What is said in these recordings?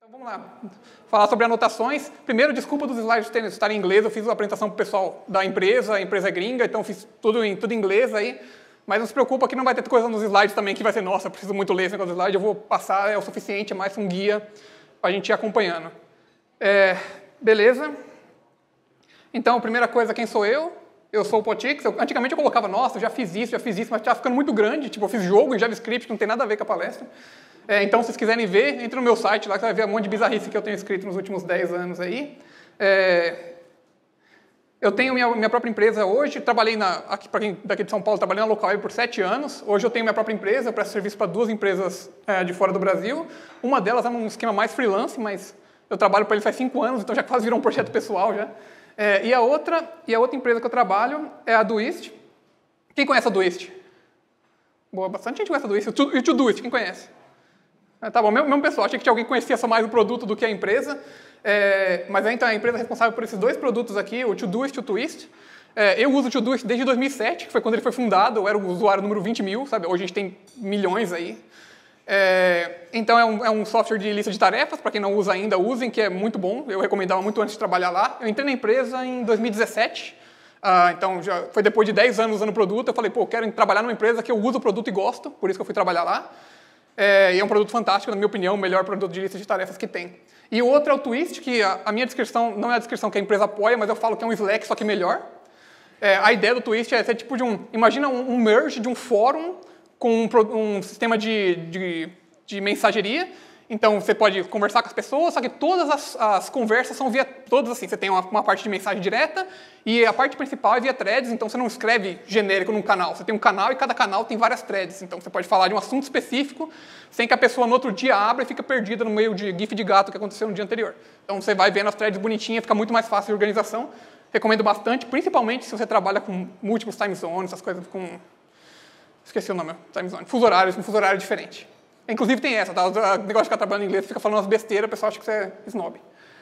Então vamos lá, falar sobre anotações. Primeiro, desculpa dos slides estarem em inglês, eu fiz uma apresentação para o pessoal da empresa, a empresa é gringa, então fiz tudo em inglês aí. Mas não se preocupa que não vai ter coisa nos slides também que vai ser, nossa, eu preciso muito ler esse negócio do slide, eu vou passar, é o suficiente, é mais um guia para a gente ir acompanhando. Beleza? Então, a primeira coisa, quem sou eu? Eu sou o Potix. Antigamente eu colocava, nossa, eu já fiz isso, mas estava ficando muito grande, tipo, eu fiz jogo em JavaScript, que não tem nada a ver com a palestra. Então, se vocês quiserem ver, entre no meu site lá, que você vai ver um monte de bizarrice que eu tenho escrito nos últimos 10 anos aí. Eu tenho minha própria empresa hoje, trabalhei aqui, para quem daqui de São Paulo, trabalhei na Localweb por 7 anos. Hoje eu tenho minha própria empresa, eu presto serviço para 2 empresas de fora do Brasil. Uma delas é um esquema mais freelance, mas eu trabalho para ele faz 5 anos, então já quase virou um projeto pessoal já. E a outra empresa que eu trabalho é a Doist. Quem conhece a Doist? Boa, bastante gente conhece a Doist. E o Todoist, quem conhece? Tá bom, mesmo pessoal, achei que tinha alguém que conhecia só mais o produto do que a empresa. Mas então a empresa é responsável por esses 2 produtos aqui, o Todoist e o Twist. Eu uso o Todoist desde 2007, que foi quando ele foi fundado, eu era o usuário número 20 mil, sabe? Hoje a gente tem milhões aí. Então é um software de lista de tarefas, para quem não usa ainda, usem, que é muito bom, eu recomendava muito antes de trabalhar lá. Eu entrei na empresa em 2017, então já foi depois de 10 anos usando o produto, eu falei, pô, quero trabalhar numa empresa que eu uso o produto e gosto, por isso que eu fui trabalhar lá. E é um produto fantástico, na minha opinião, o melhor produto de lista de tarefas que tem. E o outro é o Twist, que a minha descrição não é a descrição que a empresa apoia, mas eu falo que é um Slack, só que melhor. A ideia do Twist é ser tipo imagina um merge de um fórum com um sistema de mensageria. Então, você pode conversar com as pessoas, só que todas as conversas são via... Todas assim, você tem uma parte de mensagem direta e a parte principal é via threads, então você não escreve genérico num canal. Você tem um canal e cada canal tem várias threads. Então, você pode falar de um assunto específico sem que a pessoa no outro dia abra e fica perdida no meio de gif de gato que aconteceu no dia anterior. Então, você vai vendo as threads bonitinhas, fica muito mais fácil de organização. Recomendo bastante, principalmente se você trabalha com múltiplos time zones, essas coisas com... Esqueci o nome, time zone. Fuso horário diferente. Inclusive tem essa, tá? O negócio de ficar trabalhando em inglês, fica falando umas besteiras, o pessoal acha que você é snob.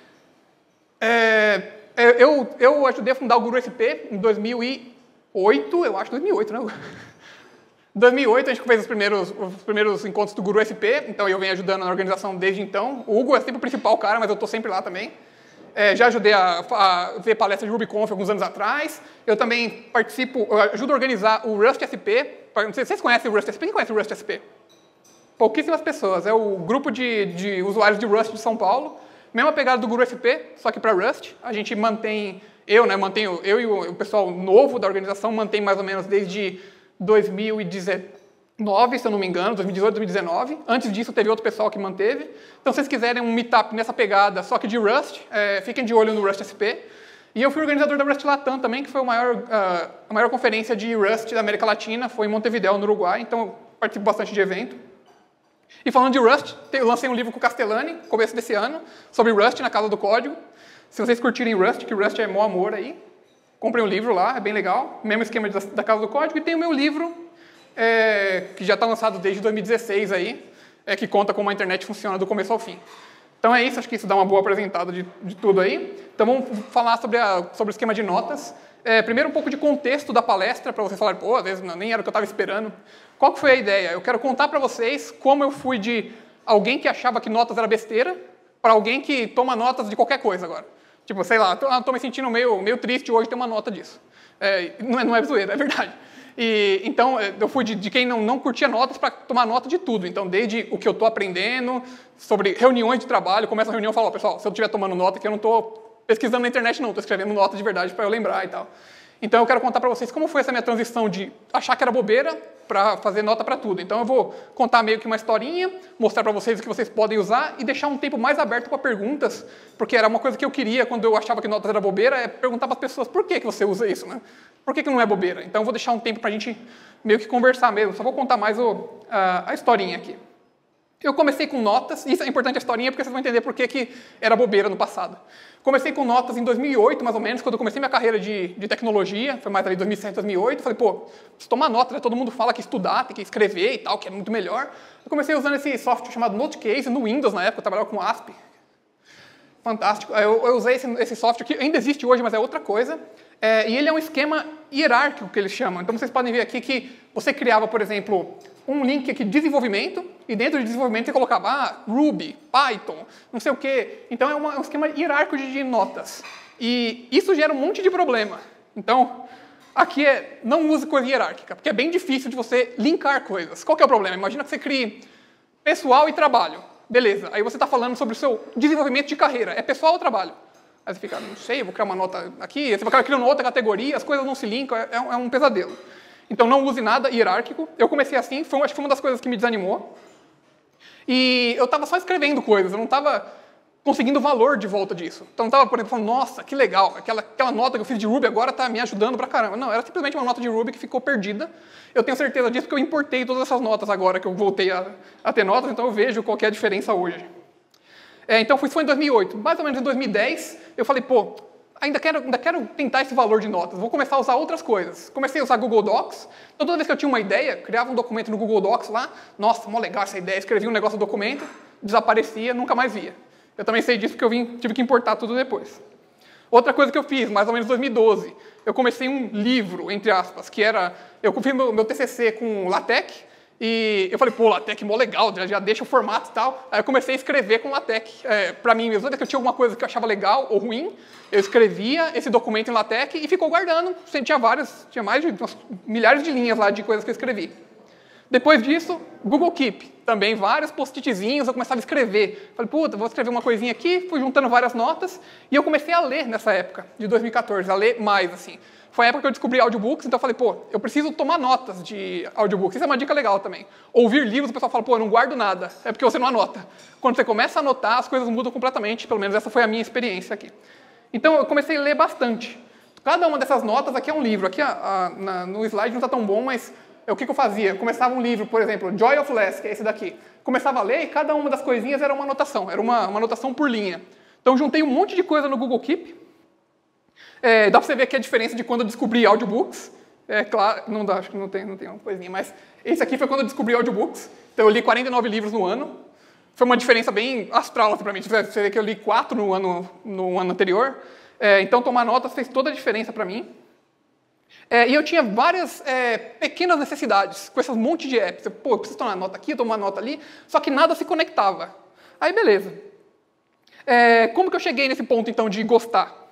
Eu ajudei a fundar o GuruSP em 2008, eu acho, 2008, né? 2008 a gente fez os primeiros encontros do GuruSP, então eu venho ajudando na organização desde então. O Hugo é sempre o principal cara, mas eu estou sempre lá também. Já ajudei a ver palestras de RubyConf alguns anos atrás. Eu também ajudo a organizar o RustSP. Não sei se vocês conhecem o RustSP. Quem conhece o RustSP? Pouquíssimas pessoas. É o grupo de usuários de Rust de São Paulo. Mesma pegada do GuruSP, só que para Rust. A gente mantém... Eu e o pessoal novo da organização mantém mais ou menos desde 2019, se eu não me engano, 2018, 2019. Antes disso, teve outro pessoal que manteve. Então, se vocês quiserem um meetup nessa pegada, só que de Rust, fiquem de olho no RustSP. E eu fui organizador da Rust Latam também, que foi a maior conferência de Rust da América Latina, foi em Montevideo, no Uruguai, então eu participo bastante de evento. E falando de Rust, eu lancei um livro com o Castellani, no começo desse ano, sobre Rust na Casa do Código. Se vocês curtirem Rust, que Rust é mó amor aí, comprem um livro lá, é bem legal, mesmo esquema da Casa do Código. E tem o meu livro, que já está lançado desde 2016 aí, que conta como a internet funciona do começo ao fim. Então é isso, acho que isso dá uma boa apresentada de tudo aí. Então vamos falar sobre o esquema de notas. Primeiro um pouco de contexto da palestra, para vocês falarem, pô, às vezes nem era o que eu estava esperando. Qual que foi a ideia? Eu quero contar para vocês como eu fui de alguém que achava que notas era besteira para alguém que toma notas de qualquer coisa agora. Tipo, sei lá, estou me sentindo meio triste hoje ter uma nota disso. Não é zoeira, é verdade. Então, eu fui de quem não curtia notas para tomar nota de tudo. Então, desde o que eu estou aprendendo, sobre reuniões de trabalho, começa a reunião e falo, pessoal, se eu estiver tomando nota aqui, eu não estou pesquisando na internet não, estou escrevendo nota de verdade para eu lembrar e tal. Então, eu quero contar para vocês como foi essa minha transição de achar que era bobeira para fazer nota para tudo. Então, eu vou contar meio que uma historinha, mostrar para vocês o que vocês podem usar e deixar um tempo mais aberto para perguntas, porque era uma coisa que eu queria quando eu achava que notas era bobeira, perguntar para as pessoas por que você usa isso, né? Por que não é bobeira? Então, eu vou deixar um tempo para a gente meio que conversar mesmo. Só vou contar mais a historinha aqui. Eu comecei com notas, e isso é importante a historinha, porque vocês vão entender por que era bobeira no passado. Comecei com notas em 2008, mais ou menos, quando eu comecei minha carreira de tecnologia, foi mais ali 2007, 2008, falei, pô, preciso tomar nota, né? Todo mundo fala que estudar, tem que escrever e tal, que é muito melhor. Eu comecei usando esse software chamado Notecase, no Windows na época, eu trabalhava com ASP. Fantástico. Eu usei esse software que ainda existe hoje, mas é outra coisa. E ele é um esquema hierárquico, que eles chamam. Então, vocês podem ver aqui que você criava, por exemplo, um link aqui de desenvolvimento, e dentro de desenvolvimento você colocava Ruby, Python, não sei o quê. Então, é um esquema hierárquico de notas. E isso gera um monte de problema. Então, aqui não use coisa hierárquica, porque é bem difícil de você linkar coisas. Qual que é o problema? Imagina que você crie pessoal e trabalho. Beleza, aí você está falando sobre o seu desenvolvimento de carreira. É pessoal ou trabalho? Aí você fica, não sei, vou criar uma nota aqui, você vai criar uma outra categoria, as coisas não se linkam, é um pesadelo. Então, não use nada hierárquico. Eu comecei assim, acho que foi uma das coisas que me desanimou. E eu estava só escrevendo coisas, eu não estava conseguindo valor de volta disso. Então, eu estava, por exemplo, falando, nossa, que legal, aquela nota que eu fiz de Ruby agora está me ajudando pra caramba. Não, era simplesmente uma nota de Ruby que ficou perdida. Eu tenho certeza disso porque eu importei todas essas notas agora que eu voltei a ter notas, então eu vejo qual que é a diferença hoje. Então, isso foi em 2008. Mais ou menos em 2010, eu falei, pô, ainda quero tentar esse valor de notas, vou começar a usar outras coisas. Comecei a usar Google Docs, então toda vez que eu tinha uma ideia, criava um documento no Google Docs lá, nossa, mó legal essa ideia, escrevia um negócio no documento, desaparecia, nunca mais via. Eu também sei disso porque eu tive que importar tudo depois. Outra coisa que eu fiz, mais ou menos em 2012, eu comecei um livro, entre aspas, que era, eu fiz meu TCC com LaTeX, e eu falei, pô, LaTeX é mó legal, já deixa o formato e tal. Aí eu comecei a escrever com LaTeX. Para mim mesmo, toda vez que eu tinha alguma coisa que eu achava legal ou ruim, eu escrevia esse documento em LaTeX e ficou guardando. Tinha mais de milhares de linhas lá de coisas que eu escrevi. Depois disso, Google Keep. Também vários post-itzinhos, eu começava a escrever. Falei, puta, vou escrever uma coisinha aqui, fui juntando várias notas, e eu comecei a ler nessa época, de 2014, a ler mais, assim. Foi a época que eu descobri audiobooks, então eu falei, pô, eu preciso tomar notas de audiobooks. Isso é uma dica legal também. Ouvir livros, o pessoal fala, pô, eu não guardo nada. É porque você não anota. Quando você começa a anotar, as coisas mudam completamente, pelo menos essa foi a minha experiência aqui. Então, eu comecei a ler bastante. Cada uma dessas notas aqui é um livro. Aqui no slide não está tão bom, mas o que eu fazia? Eu começava um livro, por exemplo, Joy of Less, que é esse daqui. Começava a ler e cada uma das coisinhas era uma anotação. Era uma anotação por linha. Então, juntei um monte de coisa no Google Keep. Dá para você ver aqui a diferença de quando eu descobri audiobooks. Claro, não dá, acho que não tem uma coisinha, mas esse aqui foi quando eu descobri audiobooks. Então eu li 49 livros no ano. Foi uma diferença bem astral para mim. Você vê que eu li 4 no ano anterior. Então tomar notas fez toda a diferença para mim. E eu tinha várias pequenas necessidades com esses monte de apps. Pô, eu preciso tomar nota aqui, eu tomo uma nota ali, só que nada se conectava. Aí beleza. Como que eu cheguei nesse ponto então de gostar?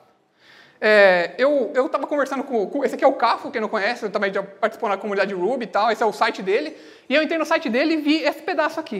Eu estava conversando com... Esse aqui é o Cafo, quem não conhece, ele também já participou na comunidade Ruby e tal, esse é o site dele. E eu entrei no site dele e vi esse pedaço aqui.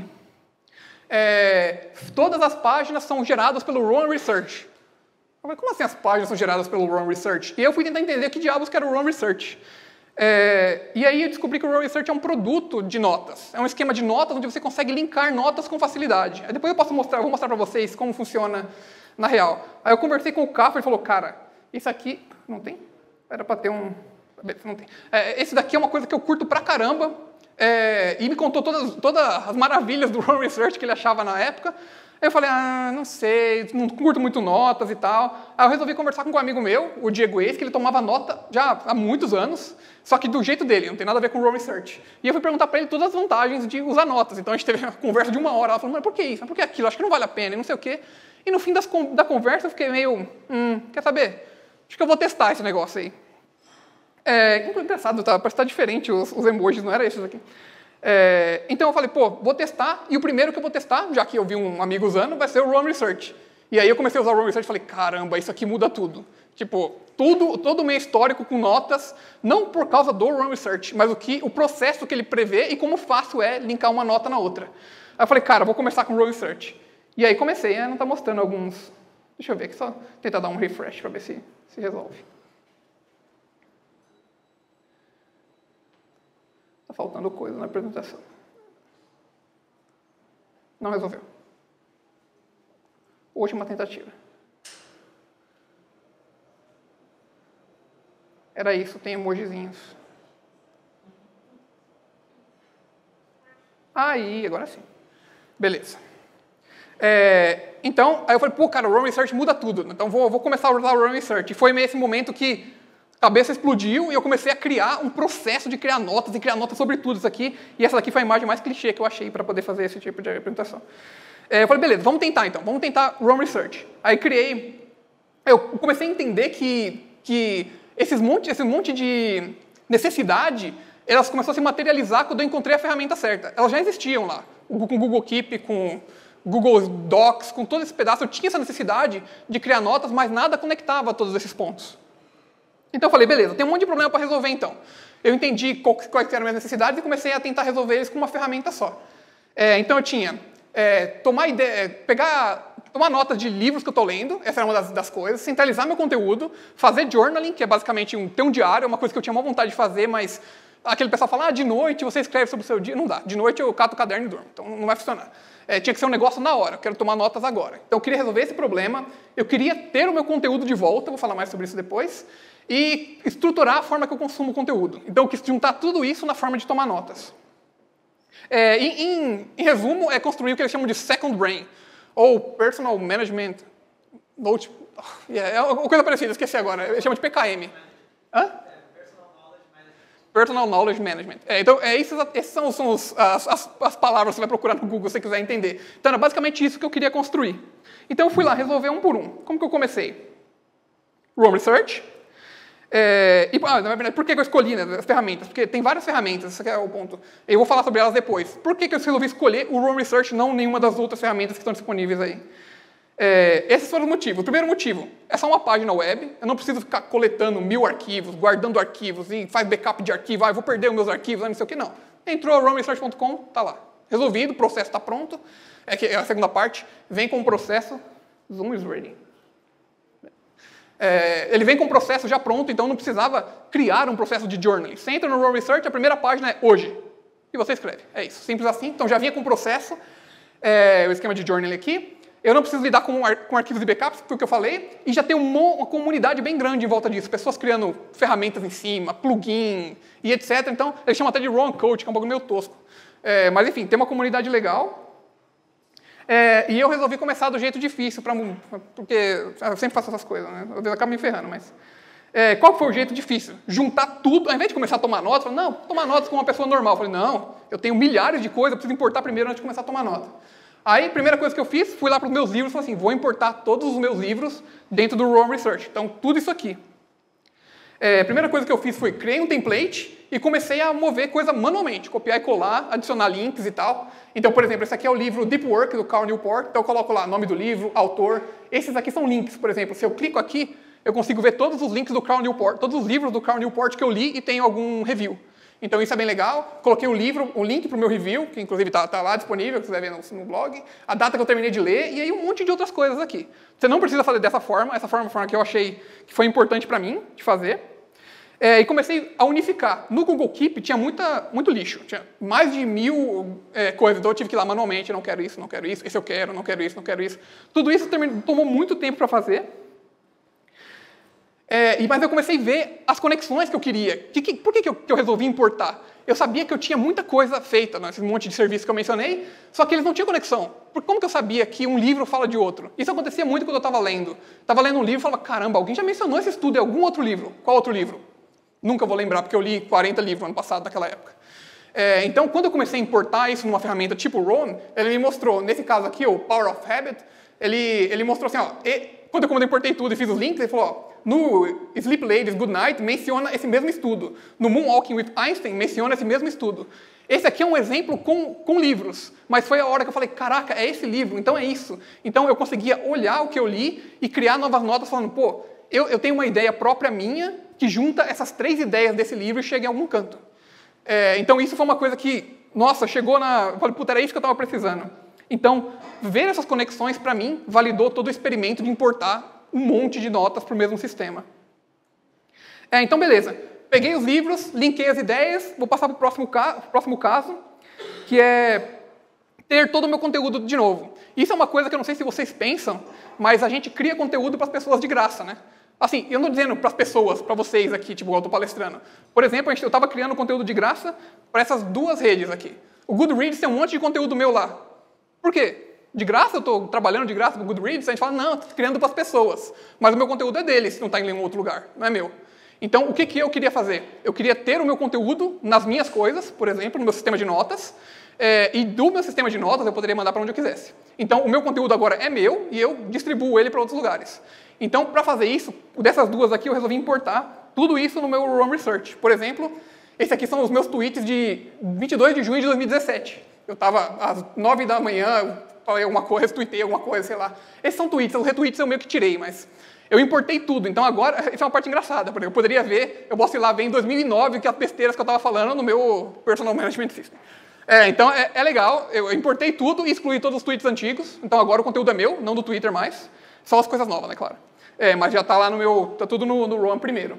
Todas as páginas são geradas pelo Roam Research. Eu falei, como assim as páginas são geradas pelo Roam Research? E eu fui tentar entender que diabos que era o Roam Research. E aí eu descobri que o Roam Research é um produto de notas. É um esquema de notas onde você consegue linkar notas com facilidade. Aí depois eu vou mostrar para vocês como funciona na real. Aí eu conversei com o Cafo e ele falou, cara, isso aqui... Não tem? Era para ter um... Não tem. Esse daqui é uma coisa que eu curto pra caramba. E me contou todas as maravilhas do Roam Research que ele achava na época. Aí eu falei, não sei, não curto muito notas e tal. Aí eu resolvi conversar com um amigo meu, o Diego Eis, que ele tomava nota já há muitos anos, só que do jeito dele, não tem nada a ver com o Roam Research. E eu fui perguntar para ele todas as vantagens de usar notas. Então a gente teve uma conversa de 1 hora. Ela falou, mas por que isso? Mas por que aquilo? Acho que não vale a pena e não sei o quê. E no fim da conversa eu fiquei meio, quer saber? Acho que eu vou testar esse negócio aí. Engraçado, parece que está diferente os emojis, não era esses aqui. Então eu falei, pô, vou testar, e o primeiro que eu vou testar, já que eu vi um amigo usando, vai ser o Roam Research. E aí eu comecei a usar o Roam Research e falei, caramba, isso aqui muda tudo. Tipo, todo o meu histórico com notas, não por causa do Roam Research, mas o processo que ele prevê e como fácil é linkar uma nota na outra. Aí eu falei, cara, vou começar com o Roam Research. E aí comecei, não está mostrando alguns... Deixa eu ver aqui, só tentar dar um refresh para ver se resolve. Está faltando coisa na apresentação. Não resolveu. Última tentativa. Era isso, tem emojizinhos. Aí, agora sim. Beleza. Então, aí eu falei, pô, cara, o Roam Research muda tudo. Então, vou começar a usar o Roam Research. E foi esse momento que a cabeça explodiu e eu comecei a criar um processo de criar notas e criar notas sobre tudo isso aqui. E essa daqui foi a imagem mais clichê que eu achei para poder fazer esse tipo de apresentação. Eu falei, beleza, vamos tentar então. Vamos tentar Roam Research. Aí eu comecei a entender que esse monte de necessidade, elas começaram a se materializar quando eu encontrei a ferramenta certa. Elas já existiam lá, com o Google Keep, com Google Docs, com todo esse pedaço. Eu tinha essa necessidade de criar notas, mas nada conectava todos esses pontos. Então eu falei, beleza, tem um monte de problema para resolver então. Eu entendi quais eram as minhas necessidades e comecei a tentar resolver eles com uma ferramenta só. Então eu tinha tomar notas de livros que eu estou lendo, essa era uma das coisas, centralizar meu conteúdo, fazer journaling, que é basicamente ter um diário, uma coisa que eu tinha uma vontade de fazer, mas aquele pessoal fala, de noite você escreve sobre o seu dia. Não dá, de noite eu cato o caderno e durmo, então não vai funcionar. Tinha que ser um negócio na hora, eu quero tomar notas agora. Então eu queria resolver esse problema, eu queria ter o meu conteúdo de volta, vou falar mais sobre isso depois, e estruturar a forma que eu consumo o conteúdo. Então eu quis juntar tudo isso na forma de tomar notas. Em resumo, é construir o que eles chamam de Second Brain, ou Personal Management Note. É uma coisa parecida, esqueci agora. Eles chamam de PKM. Hã? Personal Knowledge Management. Então, essas são as palavras que você vai procurar no Google se você quiser entender. Então, era basicamente isso que eu queria construir. Então, eu fui lá resolver um por um. Como que eu comecei? Roam Research. Na verdade, por que eu escolhi as ferramentas? Porque tem várias ferramentas, esse é o ponto. Eu vou falar sobre elas depois. Por que eu resolvi escolher o Roam Research, não nenhuma das outras ferramentas que estão disponíveis aí? Esses foram os motivos. O primeiro motivo, é só uma página web, eu não preciso ficar coletando 1000 arquivos, guardando arquivos, e faz backup de arquivo, eu vou perder os meus arquivos, não sei o que, não. Entrou roamresearch.com, tá lá. Resolvido, o processo está pronto. É a segunda parte, vem com o processo, Zoom is ready. Ele vem com o processo já pronto, então não precisava criar um processo de journaling. Você entra no Roam Research, a primeira página é hoje. E você escreve. É isso, simples assim. Então já vinha com o processo, o esquema de journaling aqui. Eu não preciso lidar com arquivos e backups, foi o que eu falei. E já tem uma comunidade bem grande em volta disso. Pessoas criando ferramentas em cima, plugin e etc. Então, eles chamam até de Roam Coach, que é um bagulho meio tosco. Mas enfim, tem uma comunidade legal. E eu resolvi começar do jeito difícil, porque eu sempre faço essas coisas, né? Às vezes eu acabo me ferrando, mas... qual foi o jeito difícil? Juntar tudo, ao invés de começar a tomar notas, eu falei, não, tomar notas com uma pessoa normal. Eu falei, não, eu tenho milhares de coisas, eu preciso importar primeiro antes de começar a tomar nota. Aí, a primeira coisa que eu fiz, fui lá para os meus livros e falei assim, vou importar todos os meus livros dentro do Roam Research. Então, tudo isso aqui. A primeira coisa que eu fiz foi, criei um template e comecei a mover coisa manualmente, copiar e colar, adicionar links e tal. Então, por exemplo, esse aqui é o livro Deep Work, do Cal Newport. Então, eu coloco lá nome do livro, autor. Esses aqui são links, por exemplo. Se eu clico aqui, eu consigo ver todos os links do Cal Newport, todos os livros do Cal Newport que eu li e tenho algum review. Então, isso é bem legal. Coloquei um link para o meu review, que inclusive está lá disponível, que você vai ver no blog. A data que eu terminei de ler, e aí um monte de outras coisas aqui. Você não precisa fazer dessa forma. Essa forma foi uma que eu achei que foi importante para mim de fazer. E comecei a unificar. No Google Keep tinha muito lixo. Tinha mais de 1000 coisas. Então, eu tive que ir lá manualmente. Não quero isso, não quero isso. Esse eu quero, não quero isso, não quero isso. Tudo isso tomou muito tempo para fazer. Mas eu comecei a ver as conexões que eu queria. Por que eu resolvi importar? Eu sabia que eu tinha muita coisa feita, nesse monte de serviços que eu mencionei, só que eles não tinham conexão. Como que eu sabia que um livro fala de outro? Isso acontecia muito quando eu estava lendo. Estava lendo um livro e falava, caramba, alguém já mencionou esse estudo em algum outro livro. Qual outro livro? Nunca vou lembrar, porque eu li 40 livros ano passado, naquela época. Então, quando eu comecei a importar isso numa ferramenta tipo Roam, ele me mostrou, nesse caso aqui, o Power of Habit, ele mostrou assim, quando eu importei tudo e fiz os links, ele falou, no Sleep Ladies Good Night menciona esse mesmo estudo. No Moonwalking with Einstein menciona esse mesmo estudo. Esse aqui é um exemplo com livros, mas foi a hora que eu falei, caraca, é esse livro, então é isso. Então eu conseguia olhar o que eu li e criar novas notas falando, pô, eu tenho uma ideia própria minha que junta essas 3 ideias desse livro e chega em algum canto. Então isso foi uma coisa que, nossa, chegou eu falei, puta, era isso que eu estava precisando. Então, ver essas conexões, para mim, validou todo o experimento de importar um monte de notas para o mesmo sistema. Então, beleza. Peguei os livros, linkei as ideias, vou passar para o próximo caso, que é ter todo o meu conteúdo de novo. Isso é uma coisa que eu não sei se vocês pensam, mas a gente cria conteúdo para as pessoas de graça, né? Assim, eu não estou dizendo para as pessoas, para vocês aqui, tipo, eu estou palestrando. Por exemplo, eu estava criando conteúdo de graça para essas 2 redes aqui. O Goodreads tem um monte de conteúdo meu lá. Por quê? De graça? Eu estou trabalhando de graça para o Goodreads? A gente fala, não, estou criando para as pessoas. Mas o meu conteúdo é deles, não está em nenhum outro lugar, não é meu. Então, o que eu queria fazer? Eu queria ter o meu conteúdo nas minhas coisas, por exemplo, no meu sistema de notas, e do meu sistema de notas eu poderia mandar para onde eu quisesse. Então, o meu conteúdo agora é meu e eu distribuo ele para outros lugares. Então, para fazer isso, dessas 2 aqui, eu resolvi importar tudo isso no meu Roam Research. Por exemplo, esses aqui são os meus tweets de 22 de junho de 2017. Eu estava às 9 da manhã, falei alguma coisa, retuitei alguma coisa, sei lá. Esses são tweets, os retweets eu meio que tirei, mas eu importei tudo. Então agora, isso é uma parte engraçada, porque eu poderia ver, eu posso ir lá ver em 2009 que as besteiras que eu estava falando no meu Personal Management System. Então é legal, eu importei tudo e excluí todos os tweets antigos, então agora o conteúdo é meu, não do Twitter mais, só as coisas novas, né, claro. Mas já está lá no meu, está tudo no Roam primeiro.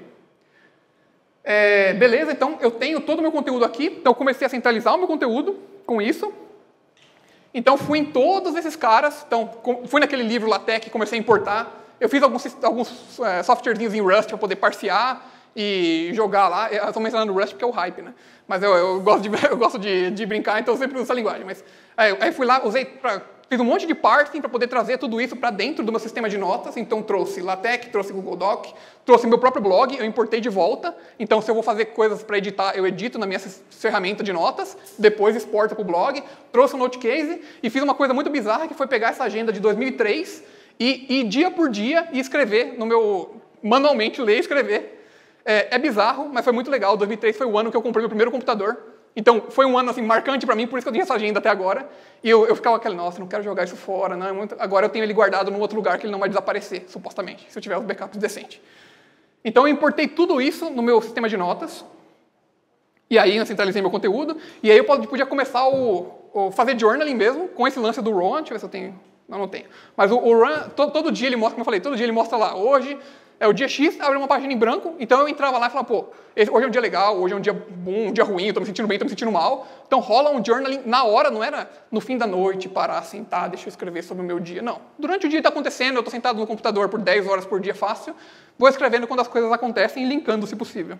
Beleza, então eu tenho todo o meu conteúdo aqui, então eu comecei a centralizar o meu conteúdo com isso. Então fui em todos esses caras, então fui naquele livro LaTeX, comecei a importar. Eu fiz alguns softwarezinhos em Rust para poder parsear e jogar lá. Eu estou mencionando Rust porque é o hype, né? Mas eu gosto de brincar, então eu sempre uso essa linguagem. Mas aí fui lá, fiz um monte de parsing para poder trazer tudo isso para dentro do meu sistema de notas. Então trouxe LaTeX, trouxe Google Doc, trouxe meu próprio blog, eu importei de volta. Então se eu vou fazer coisas para editar, eu edito na minha ferramenta de notas, depois exporto para o blog. Trouxe um Notecase e fiz uma coisa muito bizarra que foi pegar essa agenda de 2003 e dia por dia e escrever no meu, manualmente ler e escrever. É bizarro, mas foi muito legal. 2003 foi o ano que eu comprei meu primeiro computador. Então, foi um ano assim, marcante para mim, por isso que eu tinha essa agenda até agora. E eu ficava aquele, nossa, não quero jogar isso fora. Não, agora eu tenho ele guardado num outro lugar que ele não vai desaparecer, supostamente, se eu tiver os backups decentes. Então, eu importei tudo isso no meu sistema de notas. E aí, eu centralizei meu conteúdo. E aí, eu podia começar fazer journaling mesmo, com esse lance do Roam. Deixa eu ver se eu tenho. Não tenho. Mas o Roam, todo dia ele mostra, como eu falei, todo dia ele mostra lá, hoje é o dia X, abre uma página em branco, então eu entrava lá e falava, pô, hoje é um dia legal, hoje é um dia bom, um dia ruim, eu tô me sentindo bem, tô me sentindo mal. Então rola um journaling na hora, não era no fim da noite, parar, sentar, deixa eu escrever sobre o meu dia. Não. Durante o dia está acontecendo, eu tô sentado no computador por 10 horas por dia fácil, vou escrevendo quando as coisas acontecem e linkando se possível.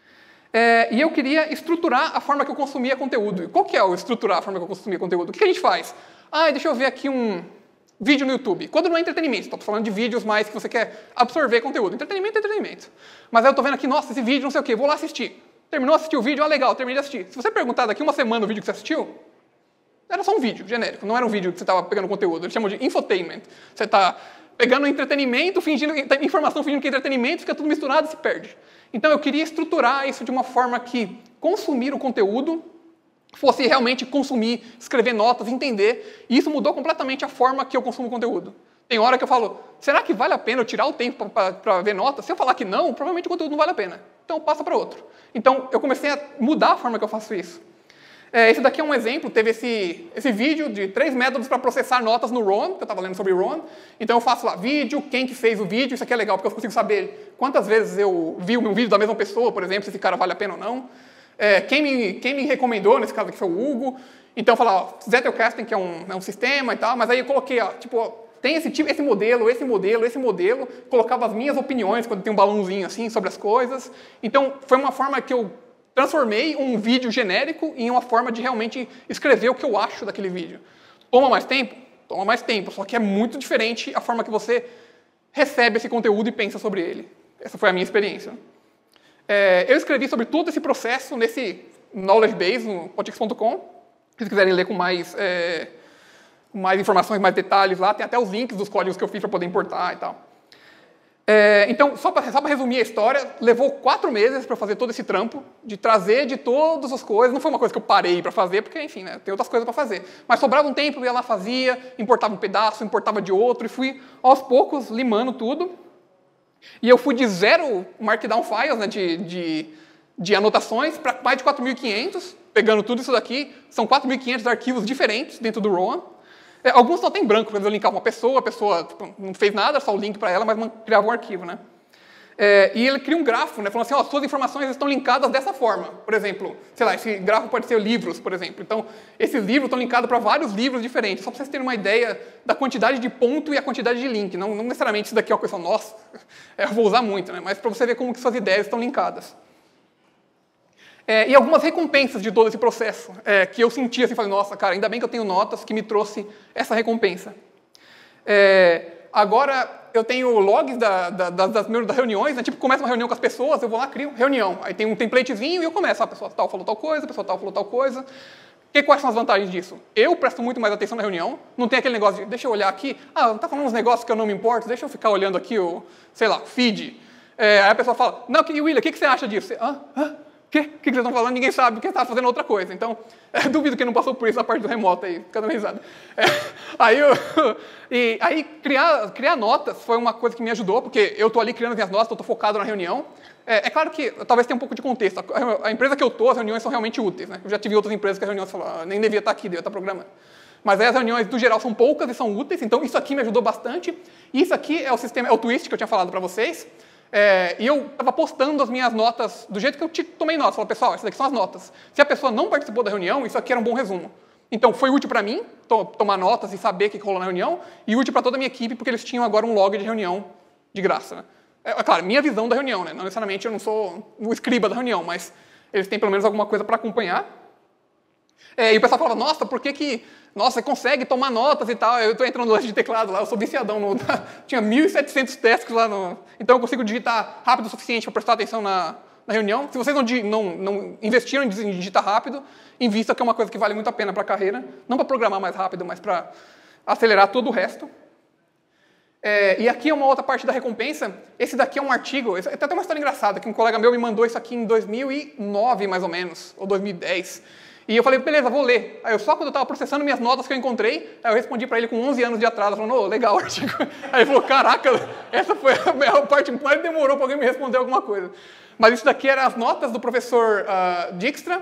E eu queria estruturar a forma que eu consumia conteúdo. E qual que é o estruturar a forma que eu consumia conteúdo? O que a gente faz? Deixa eu ver aqui um vídeo no YouTube. Quando não é entretenimento, estou falando de vídeos mais que você quer absorver conteúdo. Entretenimento é entretenimento. Mas aí eu estou vendo aqui, nossa, esse vídeo não sei o quê, vou lá assistir. Terminou de assistir o vídeo, legal, terminei de assistir. Se você perguntar daqui uma semana o vídeo que você assistiu, era só um vídeo genérico, não era um vídeo que você estava pegando conteúdo. Eles chamam de infotainment. Você está pegando entretenimento, informação fingindo que é entretenimento, fica tudo misturado e se perde. Então eu queria estruturar isso de uma forma que consumir o conteúdo fosse realmente consumir, escrever notas, entender. E isso mudou completamente a forma que eu consumo conteúdo. Tem hora que eu falo, será que vale a pena eu tirar o tempo para ver notas? Se eu falar que não, provavelmente o conteúdo não vale a pena. Então passa para outro. Então eu comecei a mudar a forma que eu faço isso. Esse daqui é um exemplo, teve esse vídeo de 3 métodos para processar notas no Roam, que eu estava lendo sobre Roam. Então eu faço lá, vídeo, quem que fez o vídeo, isso aqui é legal, porque eu consigo saber quantas vezes eu vi um vídeo da mesma pessoa, por exemplo, se esse cara vale a pena ou não. Quem me recomendou, nesse caso aqui foi o Hugo. Então eu falei, Zettelkasten, que é um sistema e tal, mas aí eu coloquei, tem esse modelo, colocava as minhas opiniões, quando tem um balãozinho assim, sobre as coisas. Então foi uma forma que eu transformei um vídeo genérico em uma forma de realmente escrever o que eu acho daquele vídeo. Toma mais tempo? Toma mais tempo, só que é muito diferente a forma que você recebe esse conteúdo e pensa sobre ele. Essa foi a minha experiência. Eu escrevi sobre todo esse processo nesse knowledge base, no potix.com. Se vocês quiserem ler com mais informações, mais detalhes lá, tem até os links dos códigos que eu fiz para poder importar e tal. Então, só para resumir a história, levou 4 meses para fazer todo esse trampo, de trazer de todas as coisas. Não foi uma coisa que eu parei para fazer, porque, enfim, né, tem outras coisas para fazer. Mas sobrava um tempo, eu ia lá, fazia, importava um pedaço, importava de outro, e fui, aos poucos, limando tudo. E eu fui de 0 Markdown files, né, de anotações, para mais de 4.500, pegando tudo isso daqui. São 4.500 arquivos diferentes dentro do Roam. Alguns só tem branco, quando eu linkava uma pessoa, a pessoa não fez nada, só o link para ela, mas criava um arquivo. Né? E ele cria um grafo, né, falando assim, suas informações estão linkadas dessa forma. Por exemplo, sei lá, esse grafo pode ser livros, por exemplo. Então, esses livros estão linkados para vários livros diferentes, só para vocês terem uma ideia da quantidade de ponto e a quantidade de link. Não necessariamente isso daqui é uma coisa, nossa, eu vou usar muito, né, mas para você ver como que suas ideias estão linkadas. E algumas recompensas de todo esse processo, que eu senti assim, falei, nossa, cara, ainda bem que eu tenho notas que me trouxe essa recompensa. Agora eu tenho logs das reuniões, né? Tipo, começa uma reunião com as pessoas, eu vou lá, crio reunião. Aí tem um templatezinho e eu começo, a pessoa tal falou tal coisa, a pessoa tal falou tal coisa. Quais são as vantagens disso? Eu presto muito mais atenção na reunião, não tem aquele negócio de, deixa eu olhar aqui, tá falando uns negócios que eu não me importo, deixa eu ficar olhando aqui o, sei lá, feed. Aí a pessoa fala, não, William, o que você acha disso? Você, o que vocês estão falando? Ninguém sabe, porque está fazendo outra coisa. Então, duvido que não passou por isso a parte do remoto aí, fica dando risada. Aí criar notas foi uma coisa que me ajudou, porque eu estou ali criando minhas notas, estou focado na reunião. É claro que talvez tenha um pouco de contexto. A empresa que eu estou, as reuniões são realmente úteis, né? Eu já tive outras empresas que as reuniões falaram, nem devia estar aqui, devia estar programando. Mas aí as reuniões, do geral, são poucas e são úteis, então isso aqui me ajudou bastante. E isso aqui é o twist que eu tinha falado para vocês. E eu estava postando as minhas notas do jeito que eu tomei notas. Falei, pessoal, essas aqui são as notas. Se a pessoa não participou da reunião, isso aqui era um bom resumo. Então, foi útil para mim tomar notas e saber o que rolou na reunião, e útil para toda a minha equipe, porque eles tinham agora um log de reunião de graça. Né? Claro, minha visão da reunião, né? Não necessariamente eu não sou o escriba da reunião, mas eles têm pelo menos alguma coisa para acompanhar. E o pessoal falava, nossa, por que nossa, você consegue tomar notas e tal? Eu estou entrando no lance de teclado lá, eu sou viciadão. Tinha 1.700 tasks lá, então eu consigo digitar rápido o suficiente para prestar atenção na reunião. Se vocês não investiram em digitar rápido, invista, que é uma coisa que vale muito a pena para a carreira. Não para programar mais rápido, mas para acelerar todo o resto. E aqui é uma outra parte da recompensa. Esse daqui é um artigo, tem até uma história engraçada, que um colega meu me mandou isso aqui em 2009, mais ou menos, ou 2010. E eu falei, beleza, vou ler. Aí só quando eu estava processando minhas notas que eu encontrei, aí eu respondi para ele com 11 anos de atraso, falando, legal o artigo. Aí ele falou, caraca, essa foi a parte que mais demorou para alguém me responder alguma coisa. Mas isso daqui eram as notas do professor Dijkstra,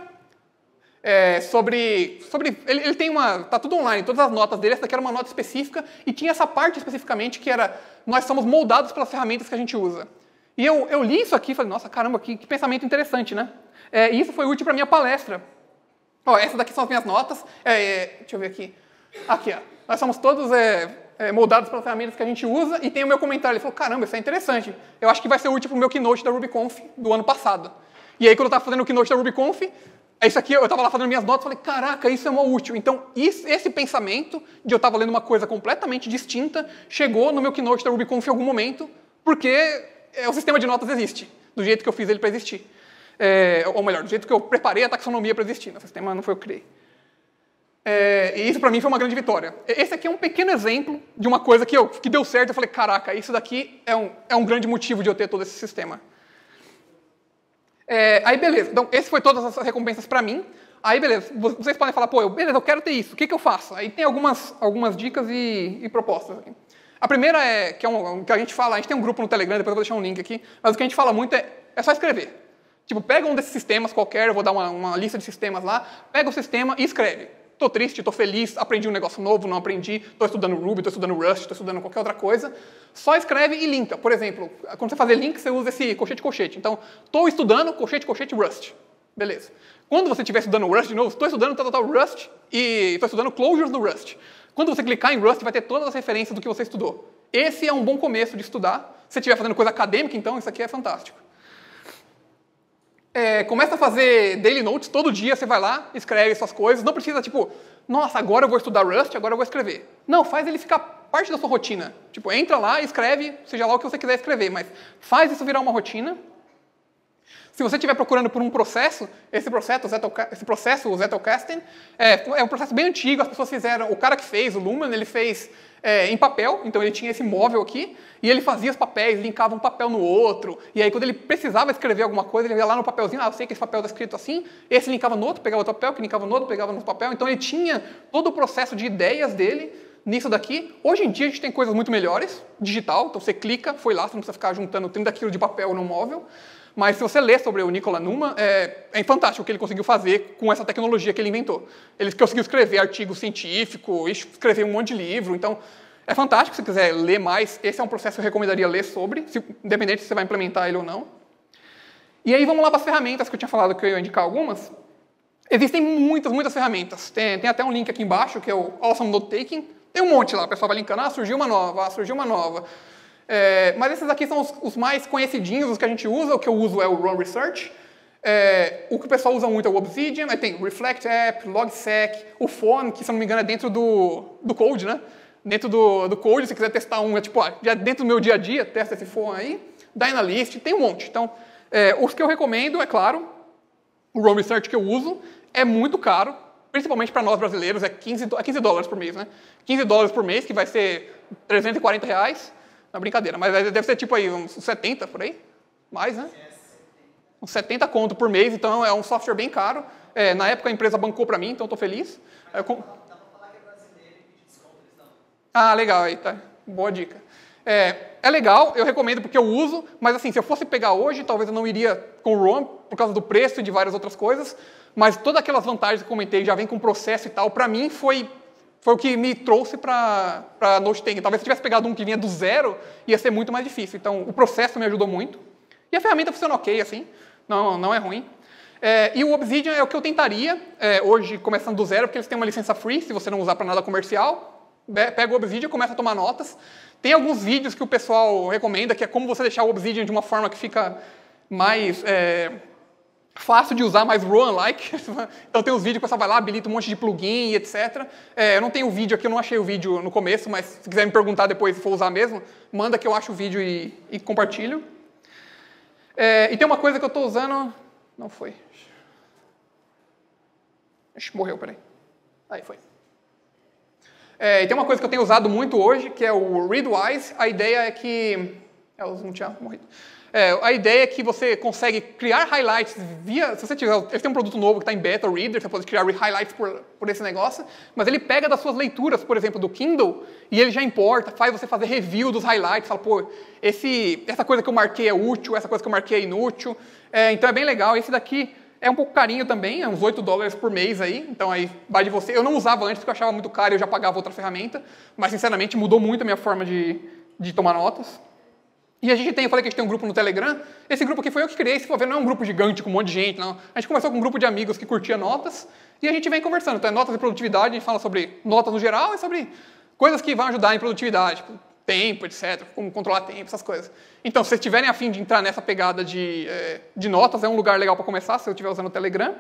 ele tem tá tudo online, todas as notas dele, essa daqui era uma nota específica, e tinha essa parte especificamente que era, nós somos moldados pelas ferramentas que a gente usa. E eu li isso aqui e falei, nossa, caramba, que pensamento interessante, né? E isso foi útil para a minha palestra. Essas daqui são as minhas notas. Deixa eu ver aqui. Aqui, ó. Nós somos todos moldados pelas ferramentas que a gente usa, e tem o meu comentário. Ele falou, caramba, isso é interessante. Eu acho que vai ser útil para o meu Keynote da RubyConf do ano passado. E aí, quando eu estava fazendo o Keynote da RubyConf, isso aqui, eu estava lá fazendo minhas notas, falei, caraca, isso é mó útil. Então, esse pensamento de eu estava lendo uma coisa completamente distinta chegou no meu Keynote da RubyConf em algum momento, porque o sistema de notas existe, do jeito que eu fiz ele para existir. Ou melhor, do jeito que eu preparei a taxonomia para existir. O sistema não foi eu que criei. E isso, para mim, foi uma grande vitória. Esse aqui é um pequeno exemplo de uma coisa que deu certo. Eu falei, caraca, isso daqui é um grande motivo de eu ter todo esse sistema. Aí, beleza. Então, esse foi todas as recompensas para mim. Aí, beleza. Vocês podem falar, beleza, eu quero ter isso. O que eu faço? Aí tem algumas dicas e propostas aqui. A primeira que a gente fala, a gente tem um grupo no Telegram, depois eu vou deixar um link aqui, mas o que a gente fala muito é só escrever. Tipo, pega um desses sistemas qualquer, eu vou dar uma lista de sistemas lá, pega o sistema e escreve. Estou triste, estou feliz, aprendi um negócio novo, não aprendi, estou estudando Ruby, estou estudando Rust, estou estudando qualquer outra coisa. Só escreve e linka. Por exemplo, quando você fazer link, você usa esse colchete. Então, estou estudando colchete, Rust. Beleza. Quando você estiver estudando Rust de novo, estou estudando Rust e estou estudando closures do Rust. Quando você clicar em Rust, vai ter todas as referências do que você estudou. Esse é um bom começo de estudar. Se você estiver fazendo coisa acadêmica, então, isso aqui é fantástico. Começa a fazer daily notes, todo dia você vai lá, escreve suas coisas. Não precisa, tipo, nossa, agora eu vou estudar Rust, agora eu vou escrever. Não, faz ele ficar parte da sua rotina. Tipo, entra lá e escreve, seja lá o que você quiser escrever, mas faz isso virar uma rotina. Se você estiver procurando por um processo, esse processo, o Zettelkasten, é um processo bem antigo, as pessoas fizeram, o cara que fez, o Luhmann, ele fez em papel, então ele tinha esse móvel aqui, e ele fazia os papéis, linkava um papel no outro, e aí quando ele precisava escrever alguma coisa, ele ia lá no papelzinho, eu sei que esse papel está escrito assim, esse linkava no outro, pegava outro papel, que linkava no outro, pegava no papel, então ele tinha todo o processo de ideias dele nisso daqui. Hoje em dia a gente tem coisas muito melhores, digital, então você clica, foi lá, você não precisa ficar juntando 30 kg de papel no móvel, mas se você ler sobre o Nikola Numan, é fantástico o que ele conseguiu fazer com essa tecnologia que ele inventou. Ele conseguiu escrever artigo científico, escrever um monte de livro, então é fantástico. Se você quiser ler mais, esse é um processo que eu recomendaria ler sobre, independente se você vai implementar ele ou não. E aí vamos lá para as ferramentas que eu tinha falado que eu ia indicar algumas. Existem muitas ferramentas. Tem até um link aqui embaixo, que é o Awesome Note Taking. Tem um monte lá, o pessoal vai linkando, surgiu uma nova. Mas esses aqui são os mais conhecidinhos, os que a gente usa. O que eu uso é o Run Research. O que o pessoal usa muito é o Obsidian. Aí tem Reflect App, Logsec, o Phone, que se não me engano é dentro do Code, né? Dentro do Code, se quiser testar já dentro do meu dia a dia, testa esse Phone aí. Dynalyst, tem um monte. Então, os que eu recomendo, é claro, o Run Research que eu uso é muito caro, principalmente para nós brasileiros, é $15 por mês, né? $15 por mês, que vai ser R$340. Não é brincadeira, mas deve ser tipo aí uns 70 por aí. Mais, né? Uns 70 conto por mês, então é um software bem caro. Na época a empresa bancou para mim, então estou feliz. Dá pra falar que é brasileiro e pedir desconto, eles dão. Ah, legal, aí tá. Boa dica. É legal, eu recomendo porque eu uso, mas assim, se eu fosse pegar hoje, talvez eu não iria com o Roam, por causa do preço e de várias outras coisas, mas todas aquelas vantagens que eu comentei, já vem com processo e tal, para mim foi o que me trouxe para Node-Tank. Talvez se tivesse pegado um que vinha do zero, ia ser muito mais difícil. Então, o processo me ajudou muito. E a ferramenta funciona ok, assim, não é ruim. E o Obsidian é o que eu tentaria, hoje, começando do zero, porque eles têm uma licença free, se você não usar para nada comercial. Pega o Obsidian e começa a tomar notas. Tem alguns vídeos que o pessoal recomenda, que é como você deixar o Obsidian de uma forma que fica mais fácil de usar, mais Roam-like. Então tem uns vídeos que o pessoal vai lá, habilita um monte de plugin e etc. Eu não tenho o vídeo aqui, eu não achei o vídeo no começo, mas se quiser me perguntar depois se for usar mesmo, manda que eu acho o vídeo e compartilho. E tem uma coisa que eu estou usando... Não foi. Ixi, morreu, peraí. Aí foi. E tem uma coisa que eu tenho usado muito hoje, que é o Readwise. A ideia é que... Elas não tinham morrido. A ideia é que você consegue criar highlights via... Se você tiver... Ele tem um produto novo que está em beta, o Reader, você pode criar highlights por esse negócio, mas ele pega das suas leituras, por exemplo, do Kindle, e ele já importa, faz você fazer review dos highlights, fala, pô, essa coisa que eu marquei é útil, essa coisa que eu marquei é inútil. Então é bem legal. Esse daqui é um pouco carinho também, é uns $8 por mês aí, então aí vai de você. Eu não usava antes porque eu achava muito caro e eu já pagava outra ferramenta, mas sinceramente mudou muito a minha forma de tomar notas. E a gente eu falei que a gente tem um grupo no Telegram. Esse grupo aqui foi eu que criei, se for ver, não é um grupo gigante com um monte de gente, não. A gente começou com um grupo de amigos que curtia notas e a gente vem conversando. Então é notas de produtividade, a gente fala sobre notas no geral e sobre coisas que vão ajudar em produtividade, tipo tempo, etc., como controlar tempo, essas coisas. Então, se vocês tiverem a fim de entrar nessa pegada de notas, é um lugar legal para começar, se eu estiver usando o Telegram.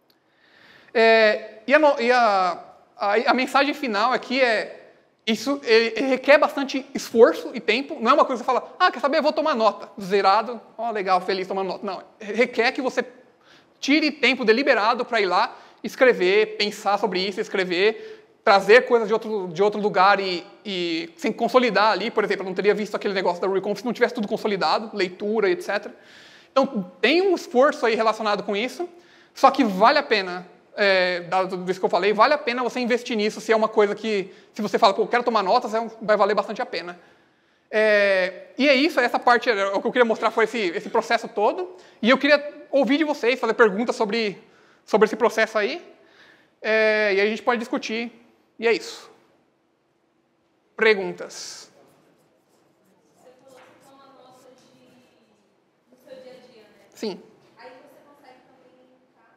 A mensagem final aqui isso requer bastante esforço e tempo. Não é uma coisa que você fala, quer saber, eu vou tomar nota. Zerado, legal, feliz tomando nota. Não, requer que você tire tempo deliberado para ir lá, escrever, pensar sobre isso, escrever, trazer coisas de outro lugar e sem consolidar ali. Por exemplo, eu não teria visto aquele negócio da Reconf se não tivesse tudo consolidado, leitura, etc. Então, tem um esforço aí relacionado com isso, só que vale a pena. Dado tudo isso que eu falei, vale a pena você investir nisso se é uma coisa que, se você fala, pô, eu quero tomar notas, vai valer bastante a pena. E é isso, essa parte, o que eu queria mostrar foi esse processo todo, e eu queria ouvir de vocês, fazer perguntas sobre esse processo aí, e aí a gente pode discutir, e é isso. Perguntas? Você falou que toma nota do seu dia a dia, né? Sim. Aí você consegue também linkar.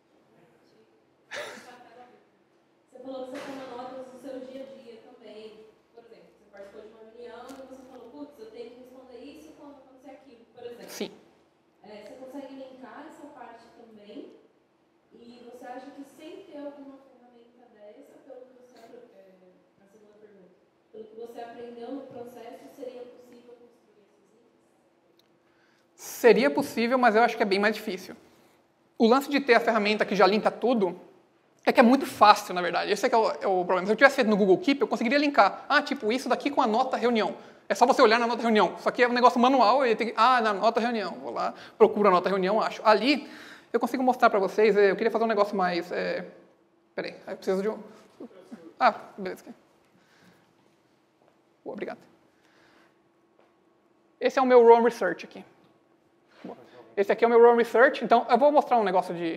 Você falou que você toma notas do seu dia a dia também. Por exemplo, você participou de uma reunião e você falou, putz, eu tenho que responder isso quando acontecer aquilo, por exemplo. Sim. Você consegue linkar essa parte também? E você acha que sem ter alguma ferramenta dessa, pelo que você a segunda pergunta, pelo que você aprendeu no processo, seria possível construir esses itens? Seria possível, mas eu acho que é bem mais difícil. O lance de ter a ferramenta que já linka tudo é que é muito fácil, na verdade. Esse é que é o problema. Se eu tivesse feito no Google Keep, eu conseguiria linkar. Tipo, isso daqui com a nota reunião. É só você olhar na nota reunião. Só que é um negócio manual, ele tem que... na nota reunião. Vou lá, procuro a nota reunião, acho. Ali, eu consigo mostrar para vocês. Eu queria fazer um negócio mais... Peraí, eu preciso de um... beleza. Obrigado. Esse é o meu Roam Research aqui. Esse aqui é o meu Roam Research. Então, eu vou mostrar um negócio de...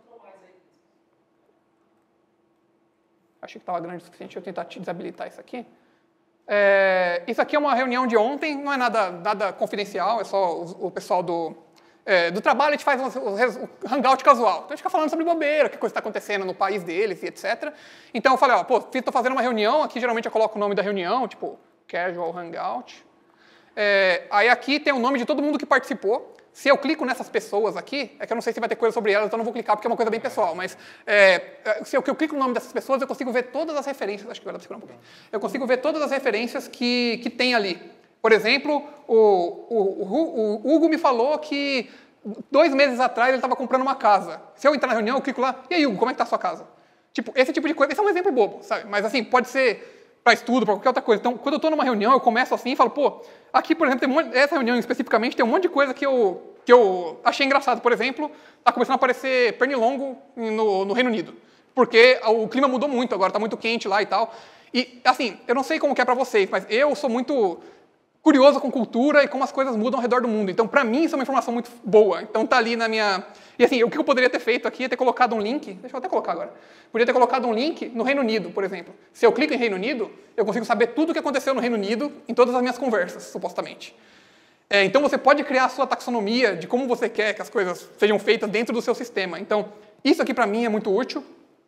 Achei que estava grande o suficiente. Deixa eu tentar desabilitar isso aqui. Isso aqui é uma reunião de ontem. Não é nada confidencial. É só o pessoal do trabalho. A gente faz um hangout casual. Então, a gente fica falando sobre bobeira, que coisa está acontecendo no país deles e etc. Então, eu falei, estou fazendo uma reunião. Aqui, geralmente, eu coloco o nome da reunião, tipo, Casual Hangout. Aí, aqui tem o nome de todo mundo que participou. Se eu clico nessas pessoas aqui, é que eu não sei se vai ter coisa sobre elas, então eu não vou clicar porque é uma coisa bem pessoal, mas se eu clico no nome dessas pessoas, eu consigo ver todas as referências, acho que agora segurar um pouquinho. Eu consigo ver todas as referências que tem ali. Por exemplo, o Hugo me falou que 2 meses atrás ele estava comprando uma casa. Se eu entrar na reunião, eu clico lá, e aí, Hugo, como é que está a sua casa? Tipo, esse tipo de coisa, esse é um exemplo bobo, sabe? Mas assim, pode ser para estudo, para qualquer outra coisa. Então, quando eu estou numa reunião, eu começo assim e falo, pô, aqui, por exemplo, essa reunião especificamente tem um monte de coisa que eu achei engraçado. Por exemplo, está começando a aparecer pernilongo no Reino Unido, porque o clima mudou muito agora, está muito quente lá e tal. E, assim, eu não sei como que é para vocês, mas eu sou muito curioso com cultura e como as coisas mudam ao redor do mundo. Então, para mim, isso é uma informação muito boa. Então, tá ali na minha... E, assim, o que eu poderia ter feito aqui é ter colocado um link... Deixa eu até colocar agora. Podia ter colocado um link no Reino Unido, por exemplo. Se eu clico em Reino Unido, eu consigo saber tudo o que aconteceu no Reino Unido em todas as minhas conversas, supostamente. Então, você pode criar a sua taxonomia de como você quer que as coisas sejam feitas dentro do seu sistema. Então, isso aqui, para mim, é muito útil.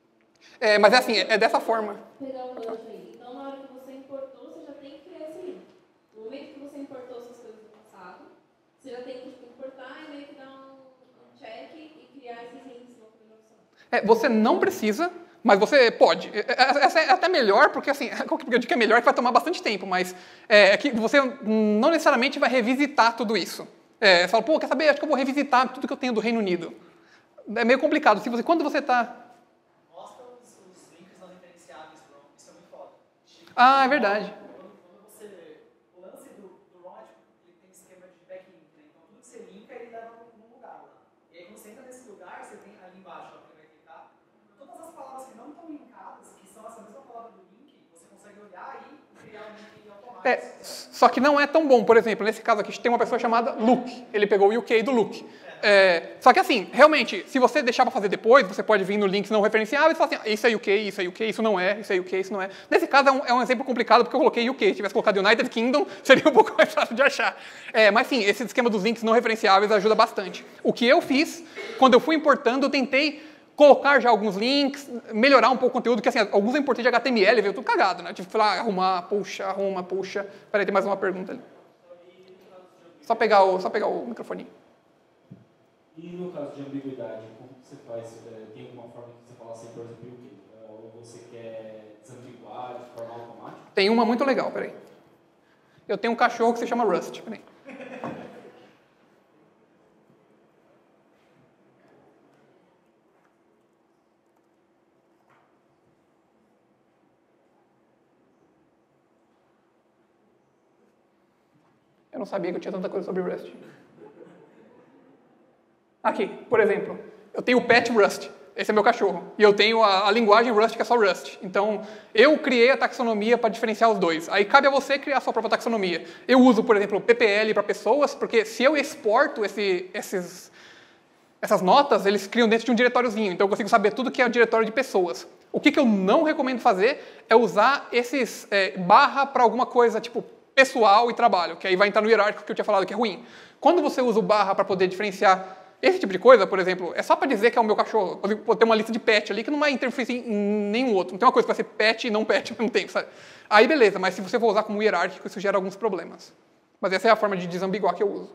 Mas, assim, é dessa forma. Pegar um gancho aí. Então, na hora que você importou, você já tem que criar esse link. No momento que você importou essas coisas do passado, você já tem que importar e meio que dar um check e criar esses links na primeira opção. Você não precisa, mas você pode. Essa é até melhor, porque assim, qual que eu digo que é melhor, que vai tomar bastante tempo, mas é que você não necessariamente vai revisitar tudo isso. Você fala, pô, quer saber? Acho que eu vou revisitar tudo que eu tenho do Reino Unido. É meio complicado. Quando você está... Mostra os links não referenciáveis, bro. Isso é muito foda. É verdade. Quando você... O lance do ROM é tipo, ele tem esquema de backlink, né? Então tudo que você linka, ele leva num lugar lá. E aí quando você entra nesse lugar, você tem ali embaixo, ó, que vai clicar, todas as palavras que não estão linkadas, que são essa mesma palavra do link, você consegue olhar e criar um link automático. Só que não é tão bom. Por exemplo, nesse caso aqui, tem uma pessoa chamada Luke. Ele pegou o UK do Luke. Só que assim, realmente, se você deixar para fazer depois, você pode vir no links não referenciáveis e falar assim, isso é UK, isso é UK, isso não é, isso é UK, isso não é. Nesse caso é um exemplo complicado porque eu coloquei UK. Se tivesse colocado United Kingdom, seria um pouco mais fácil de achar. Mas sim, esse esquema dos links não referenciáveis ajuda bastante. O que eu fiz, quando eu fui importando, eu tentei colocar já alguns links, melhorar um pouco o conteúdo, que assim, alguns eu importei de HTML, veio tudo cagado, né? Tive que falar, arruma, puxa. Peraí, tem mais uma pergunta ali. Só pegar o microfone. E no caso de ambiguidade, como que você faz? Tem alguma forma que você fala assim, por exemplo, o quê? Ou você quer desambiguar de forma automática? Tem uma muito legal, peraí. Eu tenho um cachorro que se chama Rust, peraí. Eu não sabia que eu tinha tanta coisa sobre Rust. Aqui, por exemplo, eu tenho o Pet Rust, esse é meu cachorro, e eu tenho a linguagem Rust, que é só Rust. Então, eu criei a taxonomia para diferenciar os dois. Aí cabe a você criar a sua própria taxonomia. Eu uso, por exemplo, o PPL para pessoas, porque se eu exporto essas notas, eles criam dentro de um diretóriozinho, então eu consigo saber tudo que é o diretório de pessoas. O que eu não recomendo fazer é usar esses barra para alguma coisa, tipo, pessoal e trabalho, que aí vai entrar no hierárquico que eu tinha falado que é ruim. Quando você usa o barra para poder diferenciar esse tipo de coisa, por exemplo, é só para dizer que é o meu cachorro. Eu vou ter uma lista de pet ali que não vai interferir em nenhum outro. Não tem uma coisa que vai ser pet e não pet ao mesmo tempo, sabe? Aí beleza, mas se você for usar como hierárquico, isso gera alguns problemas. Mas essa é a forma de desambiguar que eu uso.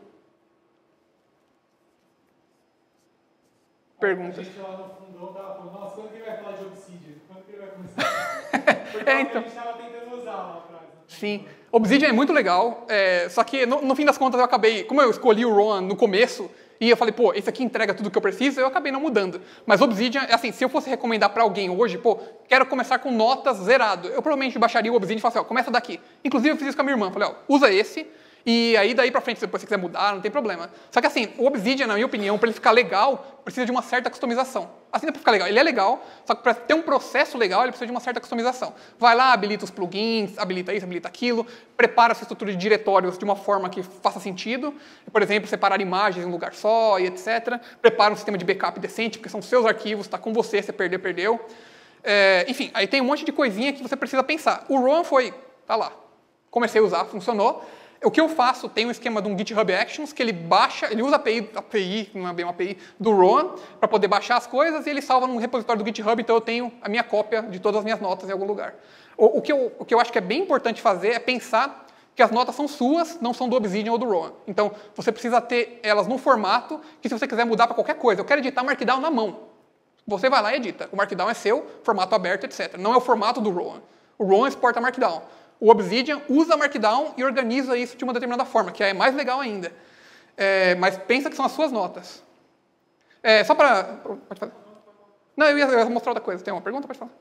Perguntas. A gente lá no fundão tava falando, nossa, quando que ele vai falar de Obsidian? Quando que ele vai começar? Porque então. a gente estava tentando usar lá atrás. Sim. Obsidian é muito legal, só que no fim das contas eu acabei, como eu escolhi o Rowan no começo, e eu falei, pô, esse aqui entrega tudo que eu preciso, eu acabei não mudando. Mas Obsidian, assim, se eu fosse recomendar para alguém hoje, pô, quero começar com notas zerado, eu provavelmente baixaria o Obsidian e falaria assim, ó, começa daqui. Inclusive eu fiz isso com a minha irmã, falei, ó, usa esse, e aí daí pra frente, depois se você quiser mudar, não tem problema. Só que assim, o Obsidian, na minha opinião, para ele ficar legal, precisa de uma certa customização. Assim dá pra ficar legal. Ele é legal, só que para ter um processo legal, ele precisa de uma certa customização. Vai lá, habilita os plugins, habilita isso, habilita aquilo, prepara a sua estrutura de diretórios de uma forma que faça sentido. Por exemplo, separar imagens em um lugar só e etc. Prepara um sistema de backup decente, porque são seus arquivos, está com você, se perder, perdeu. Enfim, aí tem um monte de coisinha que você precisa pensar. O Rowan tá lá. Comecei a usar, funcionou. O que eu faço, tem um esquema de um GitHub Actions, que ele baixa, ele usa a API, não é bem uma API, do Rowan, para poder baixar as coisas, e ele salva num repositório do GitHub, então eu tenho a minha cópia de todas as minhas notas em algum lugar. O que eu acho que é bem importante fazer é pensar que as notas são suas, não são do Obsidian ou do Rowan. Então, você precisa ter elas num formato que, se você quiser mudar para qualquer coisa, eu quero editar Markdown na mão. Você vai lá e edita. O Markdown é seu, formato aberto, etc. Não é o formato do Rowan. O Rowan exporta Markdown. O Obsidian usa Markdown e organiza isso de uma determinada forma, que é mais legal ainda. Mas pensa que são as suas notas. Só para... Pode fazer. Não, eu ia mostrar outra coisa. Tem uma pergunta? Pode falar.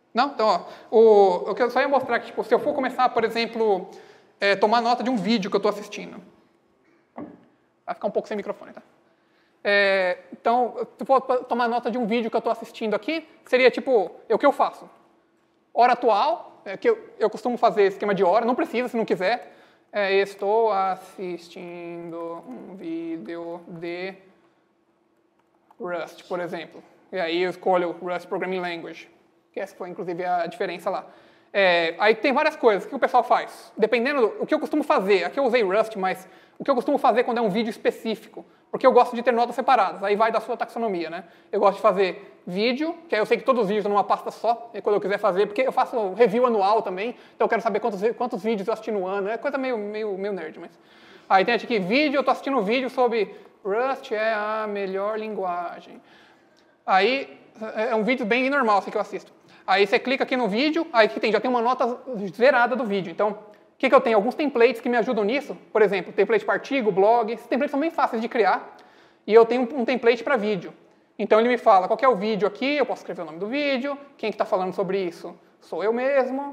Não? Então, ó, o que eu só ia mostrar que, tipo, se eu for começar, por exemplo, tomar nota de um vídeo que eu estou assistindo. Vai ficar um pouco sem microfone, tá? Então, se eu for tomar nota de um vídeo que eu estou assistindo aqui, seria tipo, o que eu faço? Hora atual, que eu costumo fazer esquema de hora, não precisa se não quiser. Estou assistindo um vídeo de Rust, por exemplo. E aí eu escolho Rust Programming Language, que essa foi inclusive a diferença lá. Aí tem várias coisas. O que o pessoal faz? Dependendo do que eu costumo fazer. Aqui eu usei Rust, mas o que eu costumo fazer quando é um vídeo específico. Porque eu gosto de ter notas separadas. Aí vai da sua taxonomia, né? Eu gosto de fazer vídeo, que aí eu sei que todos os vídeos estão numa pasta só, quando eu quiser fazer, porque eu faço review anual também, então eu quero saber quantos vídeos eu assisti no ano. É coisa meio nerd, mas... Aí tem aqui vídeo, eu estou assistindo um vídeo sobre Rust é a melhor linguagem. Aí é um vídeo bem normal assim, que eu assisto. Aí você clica aqui no vídeo, aí que tem, já tem uma nota zerada do vídeo. Então, o que eu tenho? Alguns templates que me ajudam nisso. Por exemplo, template para artigo, blog. Esses templates são bem fáceis de criar. E eu tenho um template para vídeo. Então, ele me fala qual que é o vídeo aqui, eu posso escrever o nome do vídeo, quem que está falando sobre isso sou eu mesmo.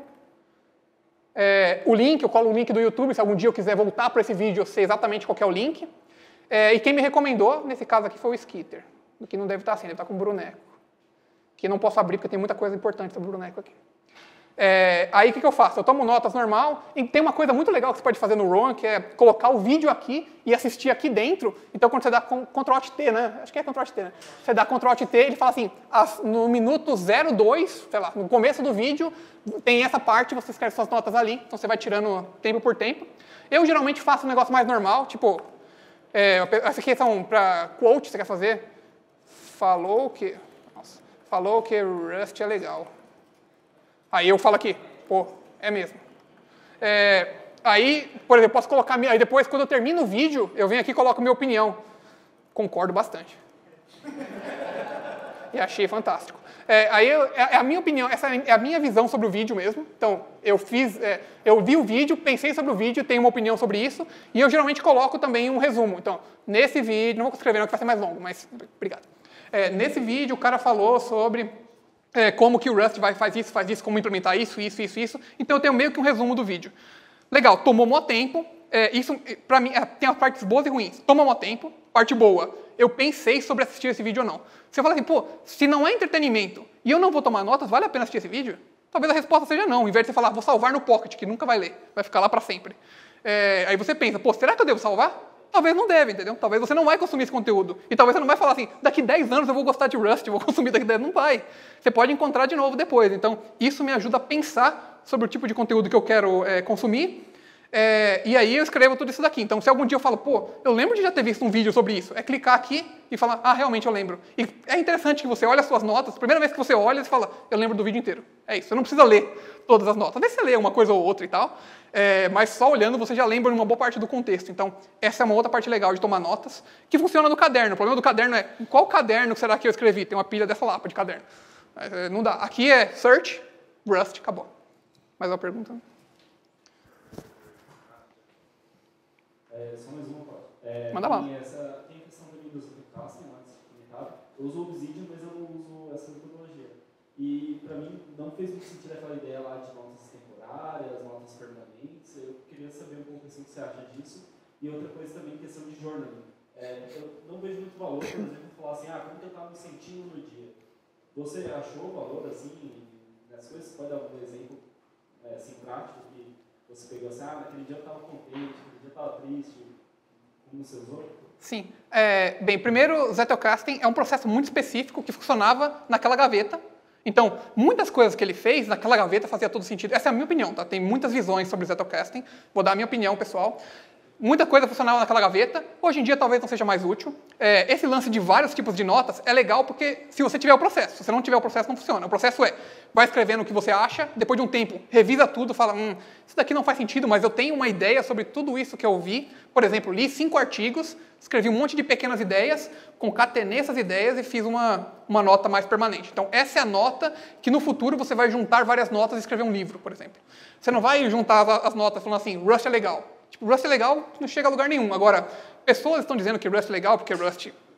O link, eu colo o link do YouTube, se algum dia eu quiser voltar para esse vídeo, eu sei exatamente qual que é o link. E quem me recomendou, nesse caso aqui, foi o Skitter. Que não deve estar assim, deve estar com o Bruneco. Que não posso abrir, porque tem muita coisa importante sobre o Bruneco aqui. Aí o que eu faço? Eu tomo notas normal, e tem uma coisa muito legal que você pode fazer no Rowan, que é colocar o vídeo aqui e assistir aqui dentro. Então, quando você dá Ctrl+Alt+T, né? Acho que é Ctrl+Alt+T, né? Você dá Ctrl+Alt+T, ele fala assim, no minuto 02, sei lá, no começo do vídeo, tem essa parte, você escreve suas notas ali, então você vai tirando tempo por tempo. Eu geralmente faço um negócio mais normal, tipo, essa aqui são para quote, você quer fazer? Falou que Rust é legal. Aí eu falo aqui, pô, é mesmo. Aí, por exemplo, posso colocar... Aí depois, quando eu termino o vídeo, eu venho aqui e coloco minha opinião. Concordo bastante. E achei fantástico. Aí é a minha opinião, essa é a minha visão sobre o vídeo mesmo. Então, eu vi o vídeo, pensei sobre o vídeo, tenho uma opinião sobre isso, e eu geralmente coloco também um resumo. Então, nesse vídeo, não vou escrever não, que vai ser mais longo, mas obrigado. Nesse vídeo, o cara falou sobre como que o Rust faz isso, como implementar isso. Então, eu tenho meio que um resumo do vídeo. Legal, tomou mó tempo. Isso, pra mim, tem as partes boas e ruins. Toma mó tempo. Parte boa, eu pensei sobre assistir esse vídeo ou não. Você fala assim, pô, se não é entretenimento e eu não vou tomar notas, vale a pena assistir esse vídeo? Talvez a resposta seja não. Em vez de você falar, vou salvar no Pocket, que nunca vai ler. Vai ficar lá para sempre. Aí você pensa, pô, será que eu devo salvar? Talvez não deve, entendeu? Talvez você não vai consumir esse conteúdo. E talvez você não vai falar assim, daqui 10 anos eu vou gostar de Rust, eu vou consumir daqui 10 anos. Não vai. Você pode encontrar de novo depois. Então, isso me ajuda a pensar sobre o tipo de conteúdo que eu quero consumir. E aí eu escrevo tudo isso daqui. Então, se algum dia eu falo, pô, eu lembro de já ter visto um vídeo sobre isso, é clicar aqui e falar, realmente eu lembro. E é interessante que você olha as suas notas, a primeira vez que você olha, você fala, eu lembro do vídeo inteiro. É isso, você não precisa ler todas as notas. Às vezes você lê uma coisa ou outra e tal, mas só olhando você já lembra uma boa parte do contexto. Então, essa é uma outra parte legal de tomar notas, que funciona no caderno. O problema do caderno é, em qual caderno será que eu escrevi? Tem uma pilha dessa lapa de caderno. Não dá. Aqui é search, Rust, acabou. Mais uma pergunta? Só mais uma parte. Manda lá. Tem a questão também do Zetocasting, antes comentado. Eu uso o Obsidian, mas eu não uso essa metodologia. E, para mim, não fez muito sentido aquela ideia lá de notas temporárias, notas permanentes. Eu queria saber um pouco assim, o que você acha disso. E outra coisa também, questão de journaling. Eu não vejo muito valor, por exemplo, falar assim, como que eu estava me sentindo no dia. Você achou valor, assim, nessas coisas? Você pode dar um exemplo assim, prático que você pegou assim, naquele dia eu estava contente, naquele dia eu estava triste, como você usou? Sim. Bem, primeiro, o Zetocasting é um processo muito específico que funcionava naquela gaveta. Então, muitas coisas que ele fez naquela gaveta fazia todo sentido. Essa é a minha opinião, tá? Tem muitas visões sobre o Zetocasting. Vou dar a minha opinião, pessoal. Muita coisa funcionava naquela gaveta. Hoje em dia, talvez não seja mais útil. Esse lance de vários tipos de notas é legal porque se você tiver o processo. Se você não tiver o processo, não funciona. O processo vai escrevendo o que você acha, depois de um tempo, revisa tudo, fala, isso daqui não faz sentido, mas eu tenho uma ideia sobre tudo isso que eu vi. Por exemplo, li 5 artigos, escrevi um monte de pequenas ideias, concatenei essas ideias e fiz uma nota mais permanente. Então, essa é a nota que no futuro você vai juntar várias notas e escrever um livro, por exemplo. Você não vai juntar as notas falando assim, Rust é legal. Tipo, Rust é legal, não chega a lugar nenhum. Agora, pessoas estão dizendo que Rust é legal porque Rust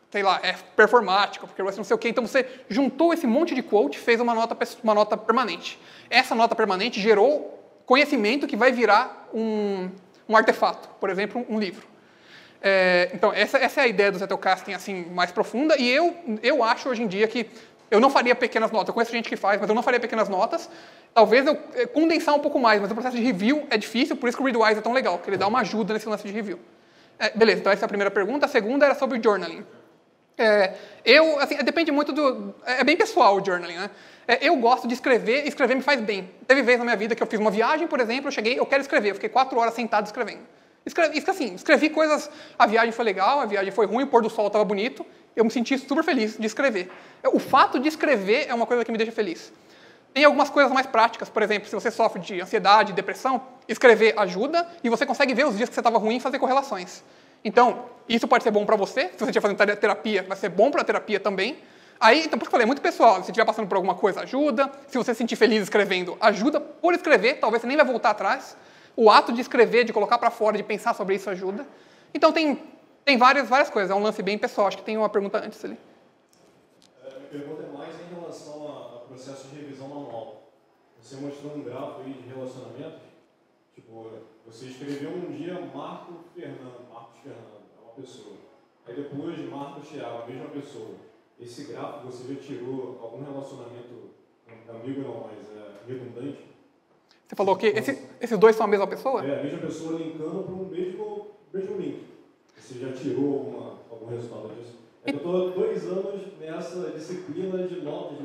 sei lá, é performático, porque Rust não sei o quê. Então você juntou esse monte de quote e fez uma nota permanente. Essa nota permanente gerou conhecimento que vai virar um artefato, por exemplo, um livro. Então, essa é a ideia do Zettelkasten assim, mais profunda, e eu acho hoje em dia que eu não faria pequenas notas. Eu conheço gente que faz, mas eu não faria pequenas notas. Talvez eu condensar um pouco mais, mas o processo de review é difícil, por isso que o Readwise é tão legal, porque ele dá uma ajuda nesse lance de review. Beleza, então essa é a primeira pergunta. A segunda era sobre o journaling. Depende muito do... É bem pessoal o journaling, né? Eu gosto de escrever, escrever me faz bem. Teve vez na minha vida que eu fiz uma viagem, por exemplo, eu quero escrever, eu fiquei 4 horas sentado escrevendo. Escrevi coisas, a viagem foi legal, a viagem foi ruim, o pôr do sol estava bonito, eu me senti super feliz de escrever. O fato de escrever é uma coisa que me deixa feliz. Tem algumas coisas mais práticas, por exemplo, se você sofre de ansiedade, depressão, escrever ajuda e você consegue ver os dias que você estava ruim e fazer correlações. Então, isso pode ser bom para você, se você estiver fazendo terapia, vai ser bom para a terapia também. Então, por isso que eu falei, é muito pessoal, se você estiver passando por alguma coisa, ajuda. Se você se sentir feliz escrevendo, ajuda. Por escrever, talvez você nem vai voltar atrás. O ato de escrever, de colocar para fora, de pensar sobre isso ajuda. Então, tem várias coisas, é um lance bem pessoal. Acho que tem uma pergunta antes ali. Minha pergunta é mais em relação ao processo de revisão manual. Você mostrou um gráfico aí de relacionamentos. Tipo, você escreveu um dia Marcos Fernando, é uma pessoa. Aí depois Marcos Thiago, a mesma pessoa. Esse gráfico, você já tirou algum relacionamento, amigo não, mas redundante? Você falou que esses dois são a mesma pessoa? A mesma pessoa linkando para um mesmo link. Você já tirou algum resultado disso? Eu estou há 2 anos nessa disciplina de notas.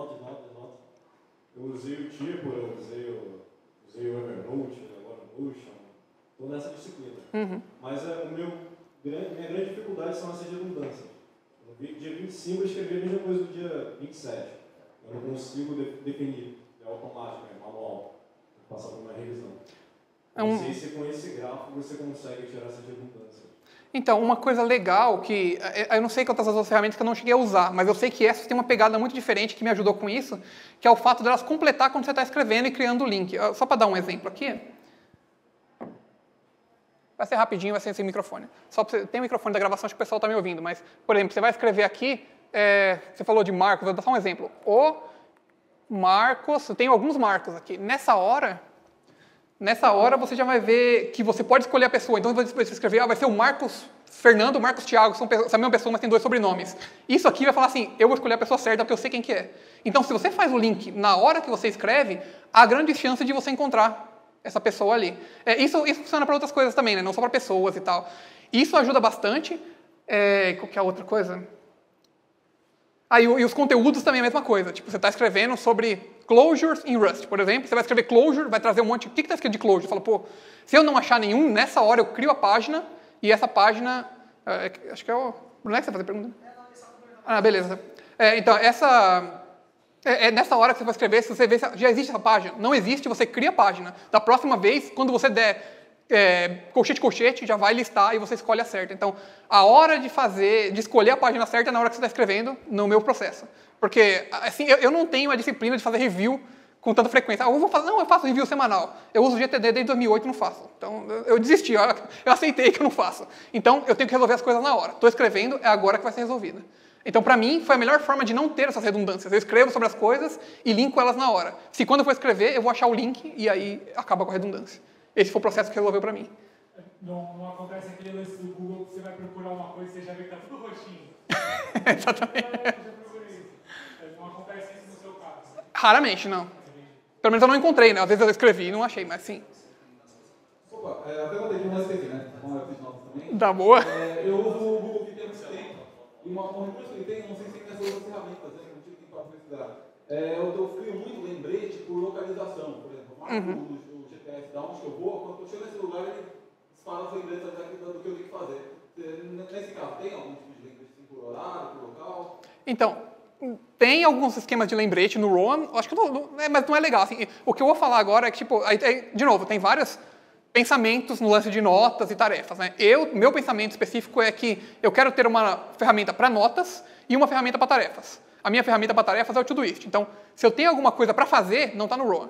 Eu usei o Tipo, eu usei o Evernote, agora o Notion. Estou nessa disciplina. Uhum. Mas minha grande dificuldade são essas redundâncias. No dia 25 eu escrevi a mesma coisa do dia 27. Eu não consigo definir, é automático, é manual. Passar por uma revisão. Não sei se com esse gráfico você consegue tirar essa redundância. Então, uma coisa legal que... Eu não sei quantas outras ferramentas que eu não cheguei a usar, mas eu sei que essa tem uma pegada muito diferente que me ajudou com isso, que é o fato delas completar quando você está escrevendo e criando o link. Só para dar um exemplo aqui. Vai ser rapidinho, vai ser sem microfone. Tem o microfone da gravação, acho que o pessoal está me ouvindo, mas, por exemplo, você vai escrever aqui, você falou de Marcos, vou dar só um exemplo. O Marcos, eu tenho alguns Marcos aqui. Nessa hora você já vai ver que você pode escolher a pessoa. Então, você escrever, vai ser o Marcos Fernando, o Marcos Thiago, são a mesma pessoa, mas tem 2 sobrenomes. Isso aqui vai falar assim, eu vou escolher a pessoa certa porque eu sei quem que é. Então, se você faz o link na hora que você escreve, há grande chance de você encontrar essa pessoa ali. Isso funciona para outras coisas também, né? Não só para pessoas e tal. Isso ajuda bastante. Qual que é a outra coisa? E os conteúdos também é a mesma coisa. Tipo, você está escrevendo sobre closures em Rust, por exemplo. Você vai escrever closure, vai trazer um monte... O que está escrito de closure? Você fala, se eu não achar nenhum, nessa hora eu crio a página e essa página... acho que é o... Bruno, é que você vai fazer pergunta? Beleza. Então, nessa hora que você vai escrever, se você vê se já existe essa página. Não existe, você cria a página. Da próxima vez, quando você der colchete, já vai listar e você escolhe a certa. Então, a hora de escolher a página certa é na hora que você está escrevendo no meu processo. Porque, assim, eu não tenho a disciplina de fazer review com tanta frequência. Eu faço review semanal. Eu uso o GTD desde 2008 e não faço. Então, eu desisti, eu aceitei que eu não faço. Então, eu tenho que resolver as coisas na hora. Estou escrevendo, é agora que vai ser resolvida. Então, para mim, foi a melhor forma de não ter essas redundâncias. Eu escrevo sobre as coisas e linko elas na hora. Se quando eu for escrever, eu vou achar o link e aí acaba com a redundância. Esse foi o processo que resolveu para mim. Não acontece aquele lance do Google que você vai procurar uma coisa e você já vê que está tudo roxinho. Exatamente. Não acontece isso no seu caso. Raramente, não. Pelo menos eu não encontrei, né? Às vezes eu escrevi e não achei, mas sim. Opa, a pergunta de um SPT, né? Como eu fiz notas também. Tá boa. Eu uso o Google Keep há muito tempo. E uma recurso que ele tem, não sei se tem nessas outras ferramentas, né? Não tive tempo para pesquisar. Eu crio muito lembrete por localização. Por exemplo, eu marco o GPS da onde eu vou, quando eu chego nesse lugar, ele dispara as lembretes do que eu tenho que fazer. Nesse caso, tem algum tipo de lembrete por horário, por local? Então, tem alguns esquemas de lembrete no Roam, acho que mas não é legal. Assim, o que eu vou falar agora é que, tipo, de novo, tem vários pensamentos no lance de notas e tarefas. Né? Meu pensamento específico é que eu quero ter uma ferramenta para notas e uma ferramenta para tarefas. A minha ferramenta para tarefas é o Todoist. Então, se eu tenho alguma coisa para fazer, não está no Roam.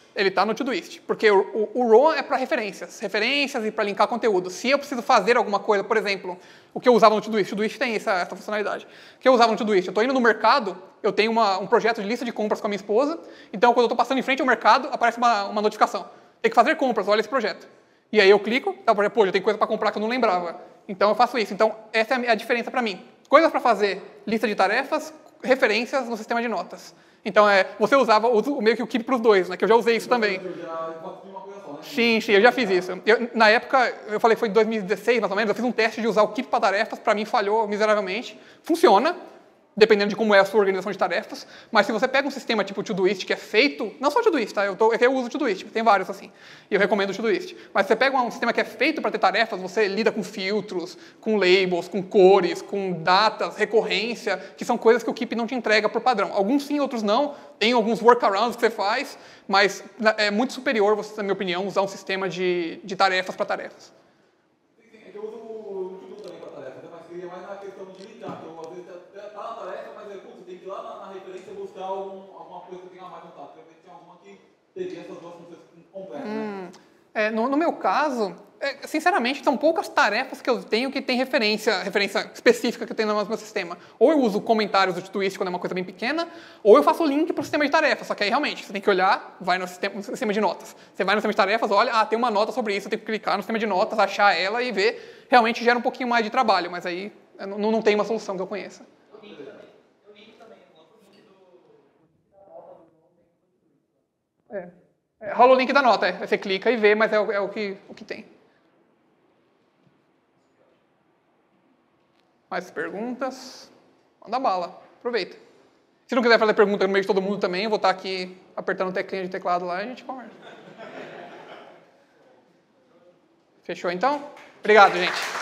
Ele está no Todoist, porque o ROA é para referências e para linkar conteúdo. Se eu preciso fazer alguma coisa, por exemplo, o que eu usava no Todoist, o Todoist tem essa funcionalidade. O que eu usava no Todoist? Eu estou indo no mercado, eu tenho um projeto de lista de compras com a minha esposa, então quando eu estou passando em frente ao mercado, aparece uma notificação. Tem que fazer compras, olha esse projeto. E aí eu clico, pô, já tem coisa para comprar que eu não lembrava. Então eu faço isso. Então essa é a diferença para mim. Coisas para fazer, lista de tarefas, referências no sistema de notas. Então, você usava meio que o Keep para os dois, né? Que eu já usei isso também. Sim, eu já fiz isso. Na época, eu falei que foi em 2016, mais ou menos, eu fiz um teste de usar o Keep para tarefas, para mim falhou miseravelmente. Funciona, dependendo de como é a sua organização de tarefas, mas se você pega um sistema tipo o Todoist, que é feito, não só o Todoist, tá? Eu uso o Todoist, tem vários assim, e eu recomendo o Todoist. Mas se você pega um sistema que é feito para ter tarefas, você lida com filtros, com labels, com cores, com datas, recorrência, que são coisas que o Keep não te entrega por padrão. Alguns sim, outros não, tem alguns workarounds que você faz, mas é muito superior, na minha opinião, usar um sistema de tarefas para tarefas. É que eu uso o Todoist também para tarefas, mas seria mais na questão de lidar. Tem que ir lá na referência buscar alguma coisa que tenha mais vontade. Realmente tinha alguma que teria essas duas funções completas. Né? No meu caso, sinceramente, são poucas tarefas que eu tenho que tem referência específica que eu tenho no meu sistema. Ou eu uso comentários do Todoist quando é uma coisa bem pequena, ou eu faço link para o sistema de tarefas. Só que aí, realmente, você tem que olhar, vai no sistema de notas. Você vai no sistema de tarefas, olha, tem uma nota sobre isso, eu tenho que clicar no sistema de notas, achar ela e ver. Realmente gera um pouquinho mais de trabalho, mas aí não tem uma solução que eu conheça. Rola o link da nota, você clica e vê, mas é o que tem. Mais perguntas? Manda bala, aproveita. Se não quiser fazer pergunta no meio de todo mundo também, eu vou estar aqui apertando teclinha de teclado lá e a gente conversa. Fechou então? Obrigado, gente.